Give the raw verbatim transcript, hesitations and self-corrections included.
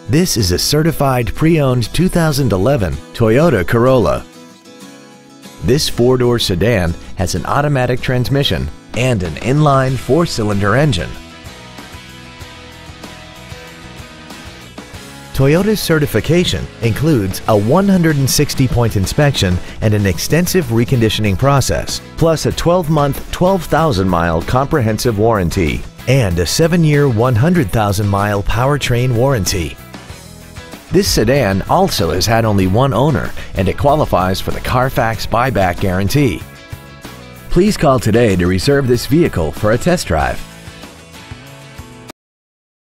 This is a certified pre-owned two thousand eleven Toyota Corolla. This four-door sedan has an automatic transmission and an inline four-cylinder engine. Toyota's certification includes a one hundred sixty point inspection and an extensive reconditioning process, plus a twelve month, twelve thousand mile comprehensive warranty and a seven year, one hundred thousand mile powertrain warranty. This sedan also has had only one owner and it qualifies for the Carfax buyback guarantee. Please call today to reserve this vehicle for a test drive.